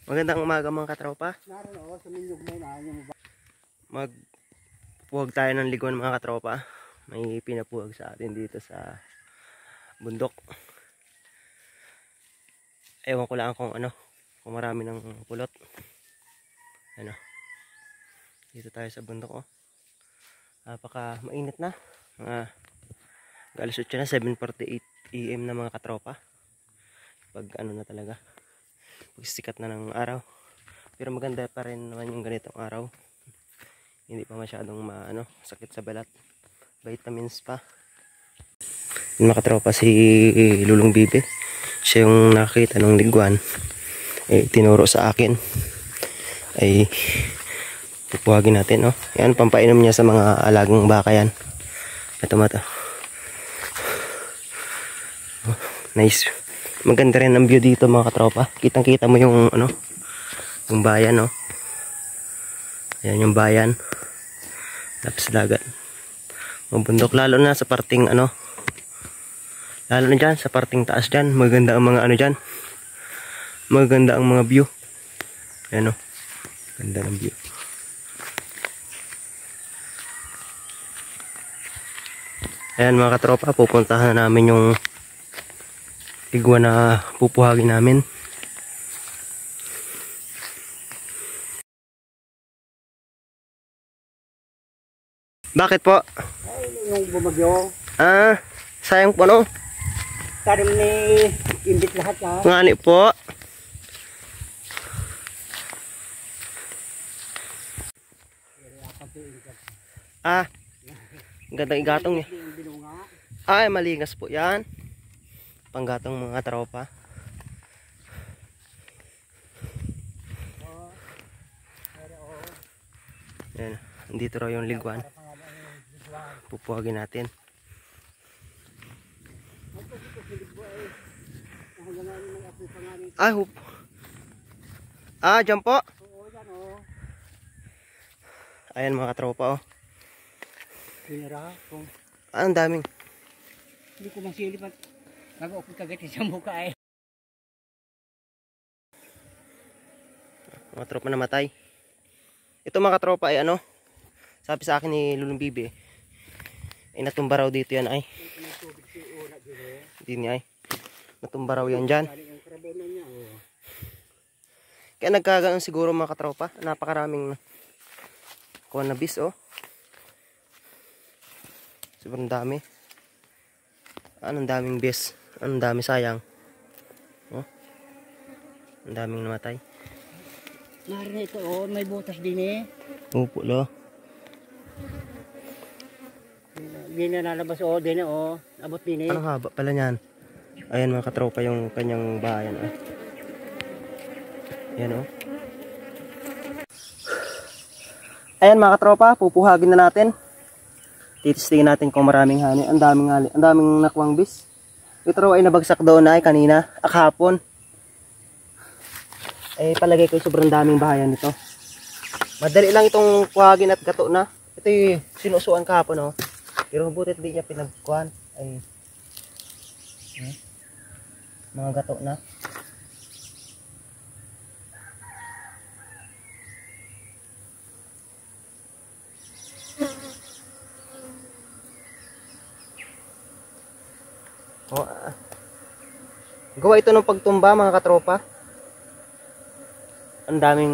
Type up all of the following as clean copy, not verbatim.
Magandang umaga mga katropa. Magpuwag tayo ng liguan mga katropa. May pinapuwag sa atin dito sa bundok. Ewan ko lang kung kung marami ng pulot. Ano. Dito tayo sa bundok Napaka mainit na. Mga alas 8 na, 7:48 AM na mga katropa. Pag na talaga. Pagsikat na ng araw. Pero maganda pa rin naman yung ganitong araw. Hindi pa masyadong sakit sa balat. Vitamins pa. Yung makatropa si Lulong Bibe. Siya yung nakakita ng liguan. Tinuro sa akin. Ay pupuhagin natin. Yan, pampainom niya sa mga alagang baka yan. Ito mata. Nice. Maganda rin ang view dito mga katropa. Kitang kita mo yung yung bayan Ayan yung bayan. Tapos dagat. Mabundok lalo na sa parting lalo na dyan sa parting taas dyan. Maganda ang mga dyan. Maganda ang mga view. Ayan ganda ng view. Ayan mga katropa, pupuntahan na namin yung liguan na pupuhagin namin. Bakit po? Ay, yung bumagyo. Sayang po Tarim ni imbit lahat Ngani po. Gandang igatong niya. Ay, malingas po yan. Panggatong mga tropa. Yan, dito raw yung liguan. Pupuhagin natin. Dyan po. Ayan mga tropa ang daming. Hindi ko masilip at nag-upit kagad sa mukha Mga tropa namatay. Ito mga tropa ay sabi sa akin ni Lulong Bibi natumba raw dito yan natumba raw yan dyan. Kaya nagkaganon siguro mga katropa. Napakaraming cannabis sobrang dami. Anong daming bis. Anong dami sayang. Ang daming namatay. Narin ito may butas din Upo lo. Hindi na nalabas din abot din Anong haba pala niyan? Ayan mga katropa yung kanyang bahayan Ayan Ayan mga katropa, pupuhagin na natin. Titistingin natin kung maraming hani. Ang daming nakuwang bis. Ito raw ay nabagsak doon kanina, kahapon. Palagay ko sobrang daming bahayan nito. Madali lang itong kuhagin at gato na. Ito yung sinusuan kahapon Pero butit di niya pinagkuhan. Mga gato na. Gawa ito ng pagtumba mga katropa. Ang daming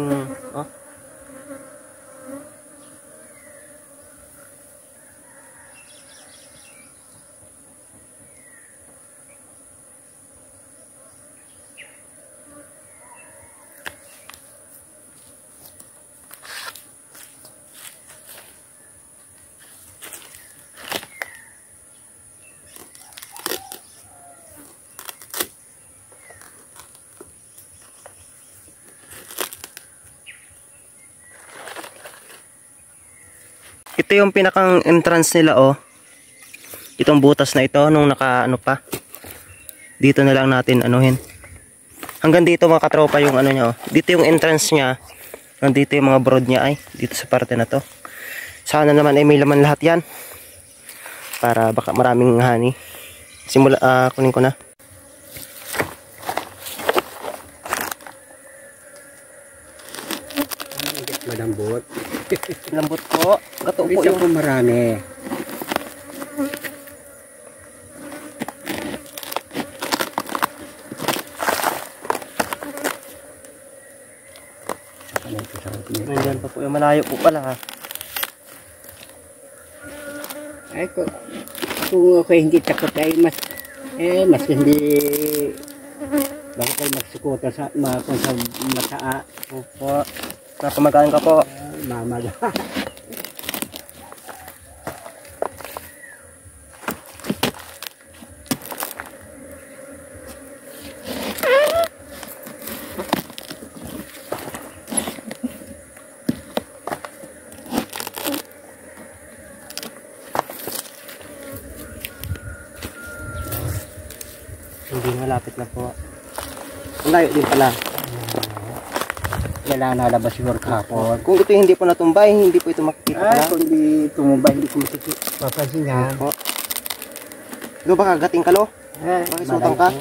ito yung pinakang entrance nila Itong butas na ito nung naka pa. Dito na lang natin anuhin. Hanggang dito mga katropa yung niya Dito yung entrance niya. Nandito yung mga brood niya dito sa parte na to. Sana naman may laman lahat yan. Para baka maraming honey. Kunin ko na. Madambot. Lambot po. Gato po Bisa yung... po marami. Nandiyan pa po yung malayo po pala ha. Ay, kung ako hindi takot ay mas hindi bakit ay magsukuta sa kung sa mataa Opo. Napamagaan ka po. mamaga. Hindi malapit na po. Ang layo din pala. Kailangan nalabas siguro kahapon. Kung ito hindi po natumbay, hindi po ito makikita Ay, pala. kung di tumubay, hindi ko mapapansin yan. Opo. Lo ba kagating ka lo? Eh, Pakisutang ka?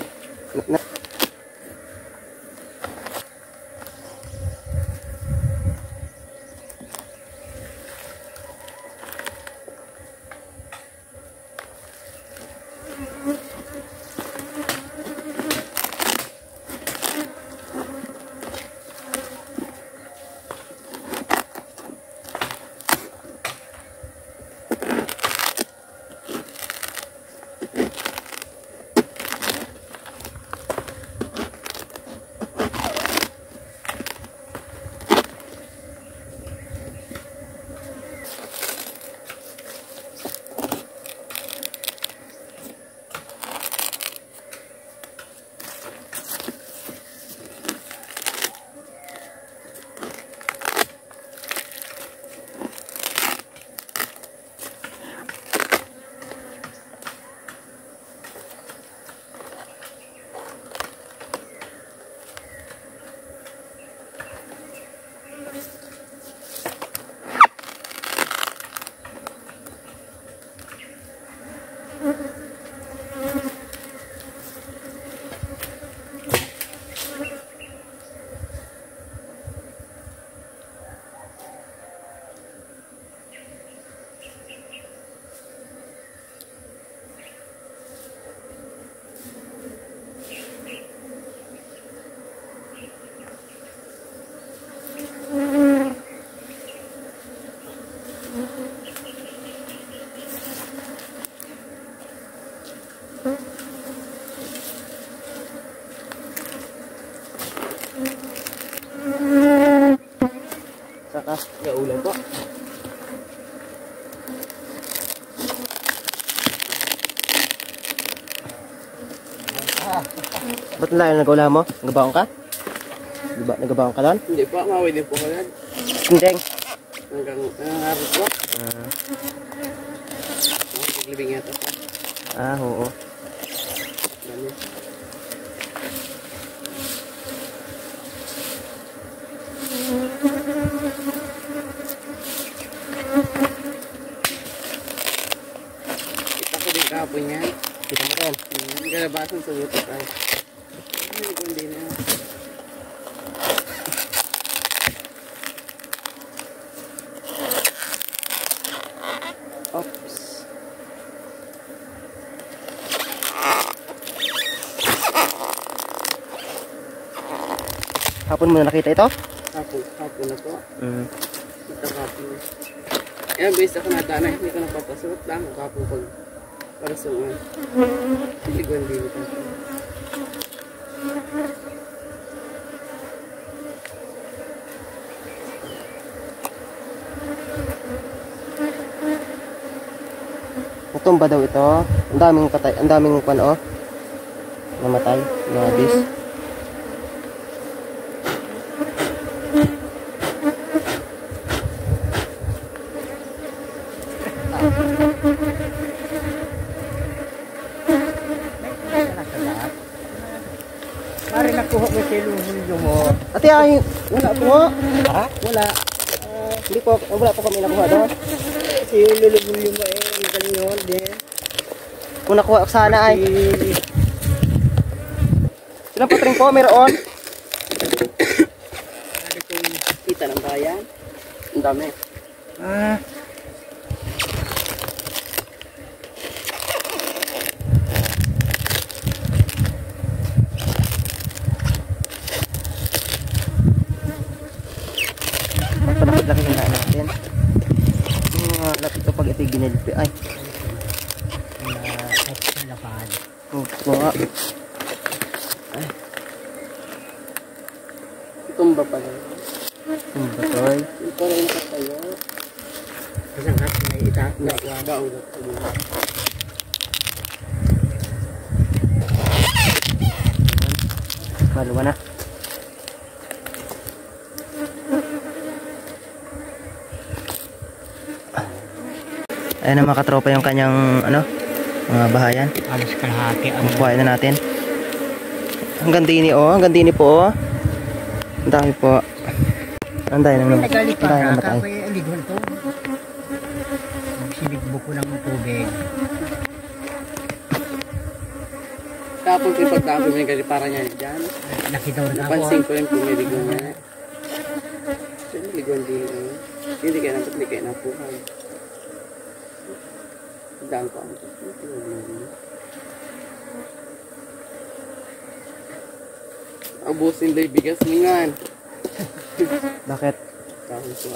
Saka, ulam po. Ba't layo nag-ula mo? Nagabaon ka? Diba, nagabaon ka doon? Hindi po, mawin din po ko yan. Sindeng. Hanggang harap po. Ah, Naglibing yata po. oo. Dami. Kita ko din kahapon yan. Kita mo rin. Galabasan sa butot ay. Ay, kundi na. Oops. Hapon mo na nakita ito? Hapon na po. Mm. Kita kahapon. Yan, base ako natana. Hindi ko napapasuot lang. Kahapon pag para sa mga. Hindi ko hindi nito. Natumba daw ito. Ang daming patay, ang daming pano. Namatay, nabis. Mari nakuha mo sa ilong mo. Ate ay, wala po. Ha? Wala. Hindi po, wala po kami nakuha doon. Kasi yung lulubulyo mo eh. Ang galing yun din. Kung nakuha sana ay. Silang patring po, meron. Ano kung kita ng bayan? Ang dami. Ah, Laki ng daan natin. Lapit ito pag ito'y ginilpi. Ay. extra lapad. Oo nga. Ay. Tumba pala. Tumba toy. Ito rin nakatayo. Isang hat may itaas na Gaulot. Maluwa na. Ayan na mga katropa yung kanyang ano, mga bahayan. alas kalahati ang Buhayin na natin. Hanggang dini oh, hanggang dini po oh. Ang dami po. Ang dami nang nagalit pa namatay. ka kaya aligon to. Sinigbo ko ng tubig. Tapos yung pagtapos may galipara niya dyan. Nakita rin ako. Napansin ko rin kung may ligon niya. So, may ligon din. Hindi kaya napat, hindi kaya napuhan. Daan ko ang abusin day bigas ningan. Bakit? Tapos ko.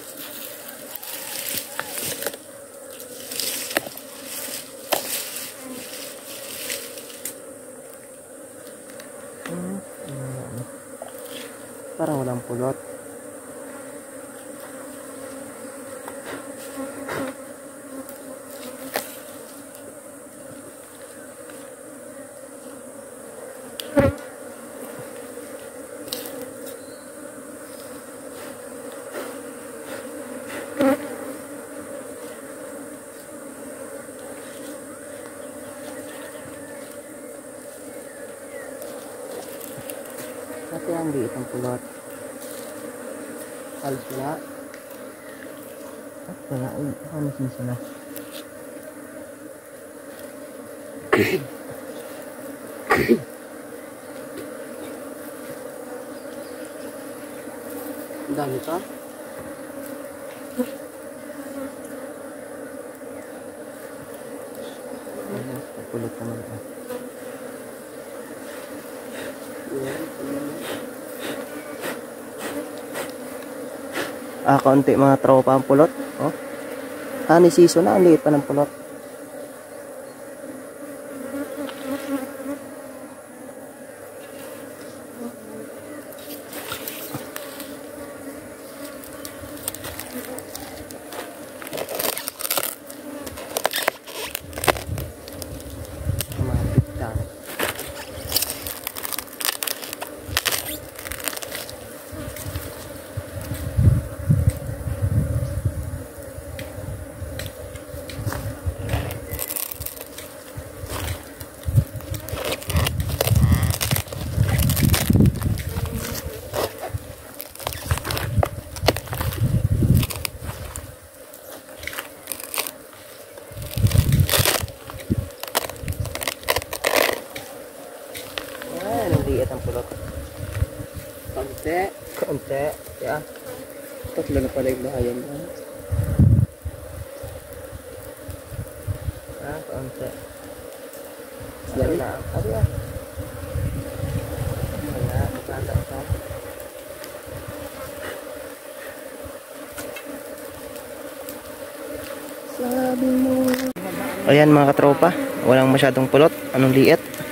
Parang walang pulot. Kasi ang liit ang pulot. Halos wala. At wala. Ay, ano sisa na? Ang dami pa. Pulot naman. Kaunti mga tropa ang pulot. Oh. Honey season na, ang liit pa ng pulot. Mga pitang. Ang liit ang pulot. Pagte. Kaunti. Yeah. Tatlo na pala yung bahayan mo. Kaunti. Dali. Wala. Abi ah. Wala. Tanda pa. Sabi mo. Ayan mga katropa. Walang masyadong pulot. Anong liit.